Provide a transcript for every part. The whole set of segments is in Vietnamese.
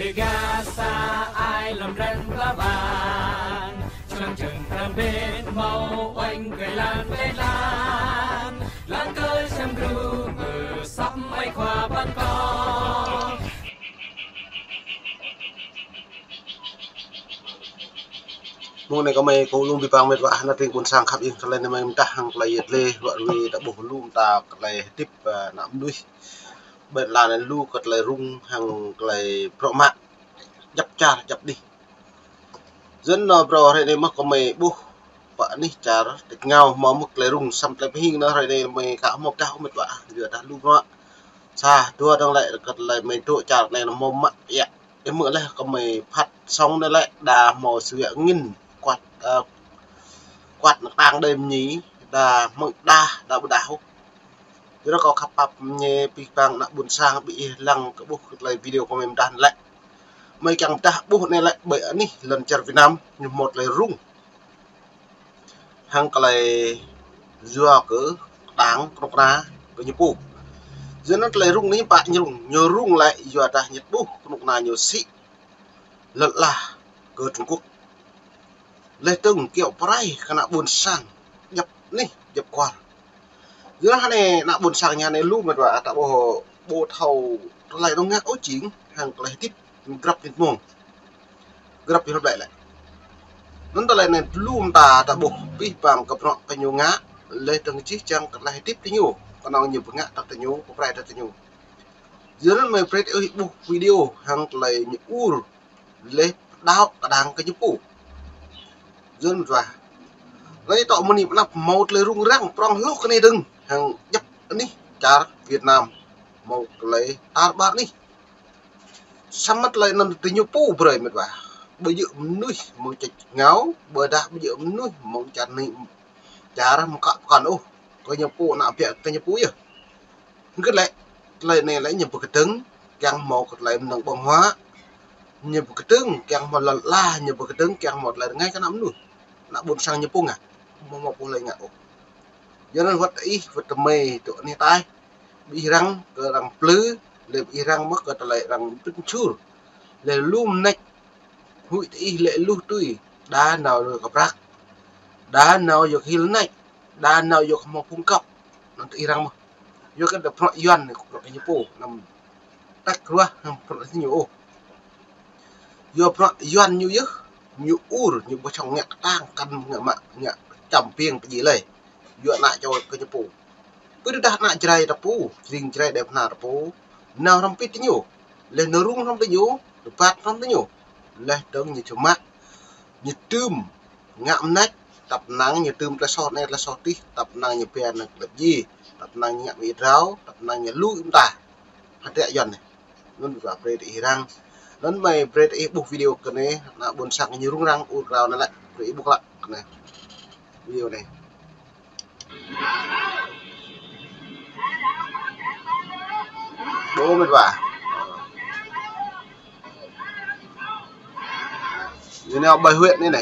Gasa ai làm răng lá vàng trong trường làm bên màu oanh cười lan lên lan cơi xem ru mờ sắp bay qua ban con mùa này có mấy cô luôn bị băng mệt vả là trên cuốn sang khắp yên cho nên là mình ta hàng lại yết lê vợ vì đã bổ luôn ta lại tiếp nắm đuôi bệnh là nên lu cật lại rung hàng lại pro mạng dập cha dập đi dân nó pro hay đây mà có mấy bu vợ ní cha được ngao mà mức lại rung xăm lại hình nó hay đây mấy cả một cao mệt vả giờ đã lu nó xa đua đang lại cật lại mấy tụ cha này là mồm mặn dạ em mượn lại có mấy phát xong đây lại đà màu sữa nghìn quạt quạt nó đang đêm nhí đà mực đa bự đảo chứ nó có khắp bắp nhẹ bị băng đã buồn sang bị lăng cái buộc lại video của mình đàn lại mấy chẳng ta buộc này lại bởi ní lần chặt Việt Nam nhưng một lại rung hàng cái này dừa cứ đáng cọc ra cái như bu giữa nó lại rung ní bạn nhờ rung lại dừa ta nhật bu cọc nào nhiều xị lật là cơ Trung Quốc lấy từng kiểu prai khana buồn sang nhập ní nhập qua giữa hai này nạ buồn sang nhà này luôn mà đọa tạo bộ thầu lại đông ngác ối chính hàng lại tiếp gặp việt mông gặp việt lại lại nó ta lại này luôn ta bộ bi bằng gặp nọ cái nhiều ngã lấy từng chiếc trang lại tiếp cái nhiều còn nào nhiều ngã đặt cái nhiều có phải đặt cái nhiều giữa nó mới phải bộ video hàng lại những u lấy đau cả đang cái những u dân và lấy tọ mình nhịp nạp một lời rung răng trong lúc cái này đừng hàng nhập ní trả Việt Nam một lấy bát ní xăm mắt lại nằm từ nhiều pu bưởi mệt vả bây giờ nuôi một chạch ngáo bờ đá bây giờ nuôi một chặt này trả ra một cặp còn ô có nhiều pu nạp việc cái nhiều pu giờ cứ lại này lấy nhiều cái trứng càng một lại nâng bông hóa nhiều cái trứng càng một lần la nhiều cái trứng càng một lần ngay cái nắm luôn nãy buồn sang nhiều pu à một lời ngạo cho nên vật ý vật mề tụi này tai bị răng cơ răng plứ để bị răng mất cơ lại răng trứng chur để lum nách hụi ý lệ lu tui đá nào được gặp rác đá nào được hil nách đá nào được một cung cấp nó tự răng mà vô cái đập nội doan này cũng được cái nhũ nằm tách qua nằm cái nhũ vô nội doan như dứt như ur như bên trong nhạc tang căn nhạc chậm pieng cái gì này dựa lại cho cái nhũ cứ đặt lại chơi đập pu riêng chơi đẹp nào đập pu nào trong pít nhũ lên nó rung trong cái nhũ phát trong cái nhũ lên đông như chấm mắt như tươm ngạm nách tập nắng như tươm cái sọt này là sọt tí tập năng như pen là gì tập năng nhạm bị ráo tập năng như lũ chúng ta hạt đẻ dần này luôn vào về để răng đến mày về để buộc video cái này là buồn sạc như rung răng u rào nó lại để buộc lại này video này bố mệt vả như nào bài huyện đây này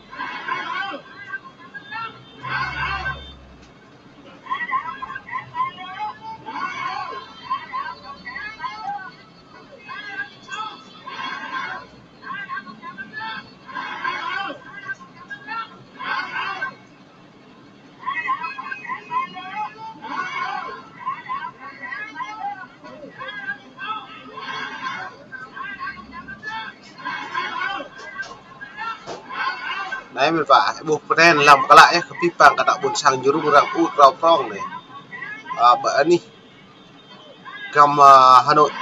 đấy mình phải buộc đen làm cái lại cái pip bằng cả đạo buồn sang như rung răng u rau phong này bởi đi cầm Hà Nội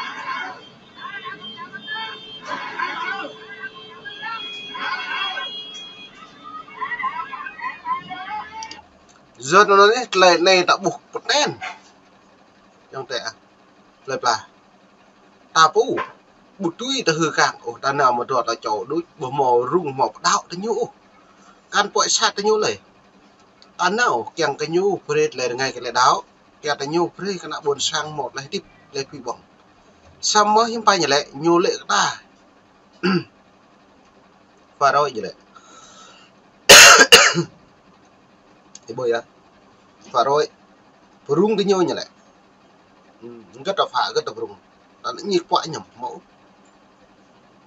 giờ nó nói này đã buộc một đen trong trẻ lời là ta pu bụt túi ta hư cạn ồ ta nào mà đọt là chỗ đối bờ mò rung mò đạo ta nhũ can quậy sát ta nhũ này ta nào kèng ta nhũ phê lại ngay cái lại đáo kèng ta nhũ phê cái nào buồn sang một lại tiếp lại quy bỏng sao mới hiếm bay nhỉ lại nhũ lệ ta và rồi gì lại thì bây giờ và rồi rung ta nhũ nhỉ lại rất là phá rất là rung ta nó như quậy nhầm mẫu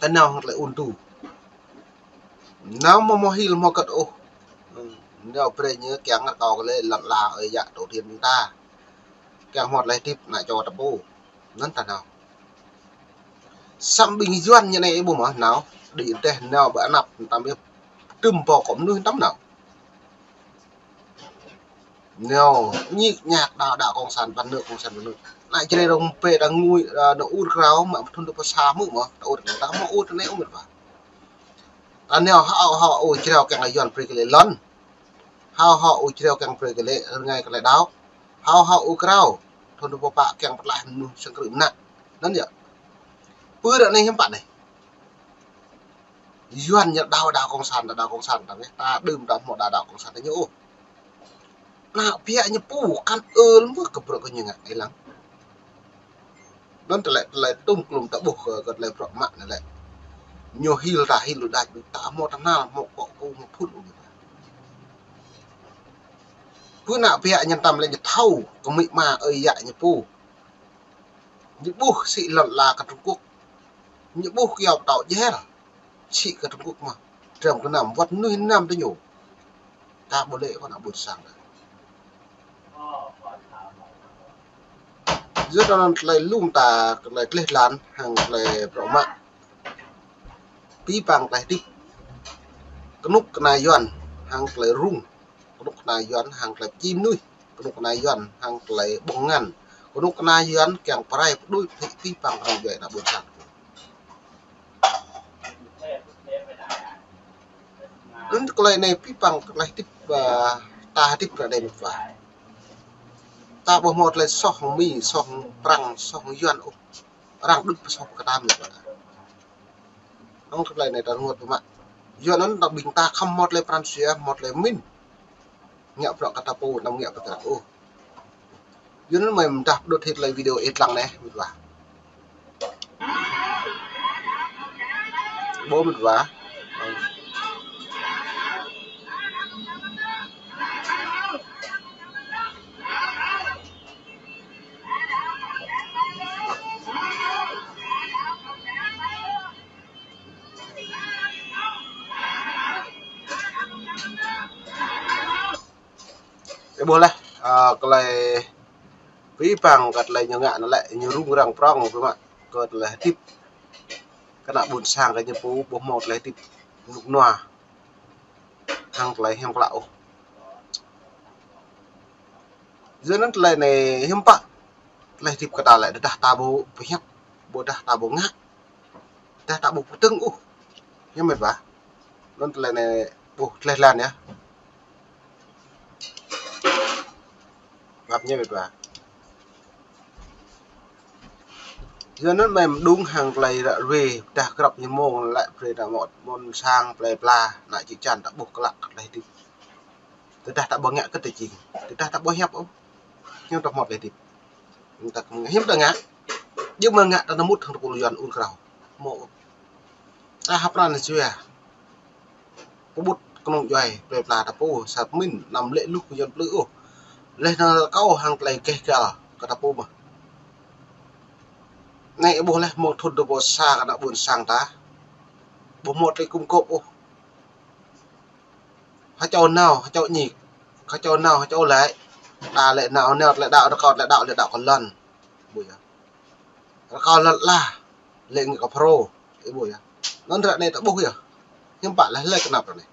anh nào lại ôn tù nào mà hil mà cất ô nếu bây nhớ kẹng ngắt cầu cái lặn là ở dạ tổ tiên chúng ta kẹng hoạt lại tiếp lại cho tập ô nắn tàn nào xăm bình doan như này bố mà nào đi đây nào bữa nạp tạm biệt trùm bò cổng nuôi tắm nào nào nhịp nhạc đạo cộng sản văn nước lại trên đây đồng pe đang ngui đậu út ráo mà thôn được xa mức mà út người ta mà út này ông được vào anh nào họ ôi treo càng ngày dọn pre cái lon họ ôi treo càng pre cái ngay cái đáo họ ôi ráo thôn được bạ càng lại nu sang cái nặng đó nhỉ bữa đó này em bạn này dọn nhận đạo cộng sản ta biết ta đừng đọc một đạo cộng sản đấy nhớ nào pihak nya pu kan ilmu kebrok nya ngai lang dan lại tung kelum tak buh ke lại prok mak lại nyo hil dah ta mo tanal mo ko mo phut pu nak pihak nya tam le nya thau ko mi ma ơi dạ nya pu nya buh si lon la ka Trung Quốc nya buh kiao tao je si ka Trung Quốc mà trong cái nằm vắt nuôi năm tới nhủ ta bồ lệ con nào buồn sang rất là lại lung ta lại lên lan hàng lại rõ mạng tí bằng lại đi cái nút này doan hàng lại rung cái nút này doan hàng lại chim nuôi cái nút này doan hàng lại bông ngàn cái nút này doan kèm prai đuôi tí bằng rồi vậy là buồn sang đến cái này tí bằng lại tiếp và ta tiếp là đây một vài ta bộ một là song mi song prang song yuan rang đức song cái tam này ông cái này ta ngột với bạn yuan nó đặc bình ta không một là Francia một là min nhẹ vào cái tapo nằm nhẹ vào cái tapo yuan nó mềm đạp đột thịt lại video ít lặng này một vả bố một vả boleh kalau pipang kat lai nyanga nó lại như rung rang prong các bạn kat lai tip kena bun sang cái nyepu bố một lai tip lúc noa hang lai hem lạo giờ nó lai này hem pak lai tip kata lại dah tabu pihak bo dah tabu ngak dah tabu puteng hem mệt vả nó lai này lai lan ya gặp như vậy và giờ nó mềm đúng hàng lầy đã về đã gặp như môn lại về đã một môn sang play pla lại chỉ chăn đã buộc lại này thì tôi đã bỏ ngã cái tài chính tôi đã bỏ hẹp không nhưng đọc một này thì chúng ta không hiếm được ngã nhưng mà ngã nó mút thằng cô dọn un cầu mộ ta học ra là chưa có bút con dòi play pla đã po sập min nằm lệ lúc dọn lữ lên câu hàng play kê cả cái tapo mà này bố này một thôn đồ bò xa đã buồn sang ta bố một cái cung cộp hãy cho nào hãy cho nhị hãy cho nào hãy cho lại đà lại nào neo lại đạo còn lần buổi còn lần là lệ người có pro cái buổi nó ra này đã bố hiểu nhưng bạn lại lấy cái nào rồi này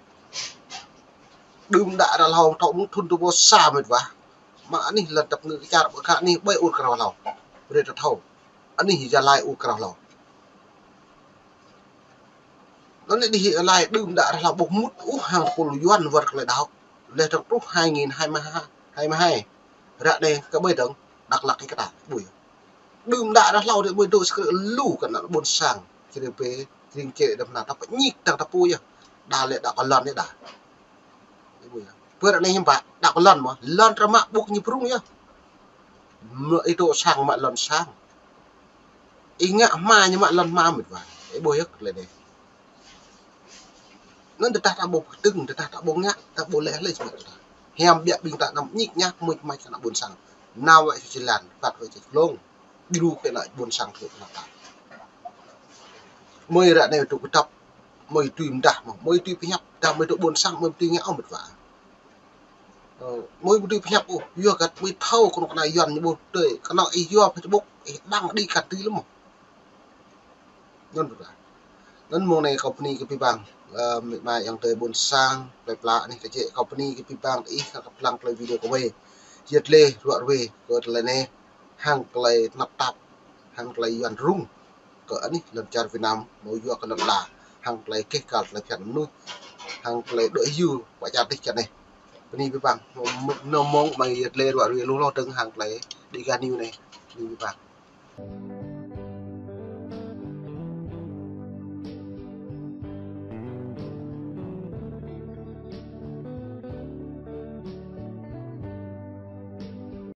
đừng đã là lòng thọng thôn đồ bò xa mệt vả mà anh ấy là tập người cái cha bữa khác anh ấy bay út vào lòng rồi nó thâu anh ấy ra lại út vào lòng nó lại đi lại đừng đã là bốc mút hàng của yuan vật lại đào lên trong lúc 2022 ra đây cái bây giờ đặc lạc cái đảo buổi đừng đã lâu thì buổi tối sẽ lù cả nó buồn sang GDP riêng chế đâm nào ta phải nhịp đằng ta pui đà lệ đã còn lần đấy đã vừa đã đây nhưng bạn đã có lần mà lần ra mạng buộc như prung nhá mọi độ sang mà lần sang ý ngạ ma nhưng mà lần ma mệt vải cái bôi hết lại đây nó được ta bộ từng được ta bộ ngã ta bộ lẽ lên rồi hèm bịa bình ta nằm nhịp nhác mệt mạch là buồn sang nào vậy chỉ làm phạt vậy chỉ lông đi đu cái lại buồn sang thì là ta môi ra này tụ tập môi tùy đả mà môi tùy nhấp ta môi tụ buồn sang môi tùy ngã một vả môi tùy nhấp ô vừa gặt môi thâu con này dọn như bột tươi cái nào ý vừa Facebook đang đi cả tí lắm mà nên vả nên mùa này company cái bang mà yang tới buồn sang lại lạ này cái chế company cái bang ý các lang play video của mình giật lê ruột về rồi là nè hàng play nắp tạp hàng play dọn rung cỡ này lần chào Việt Nam mỗi vừa cái lần là hàng play kết cả là chọn nuôi hàng play đợi dư và chặt đi chặt này bên đi với bạn nó mong mày giật lê ruột về luôn lo từng hàng play đi ra new này đi với bạn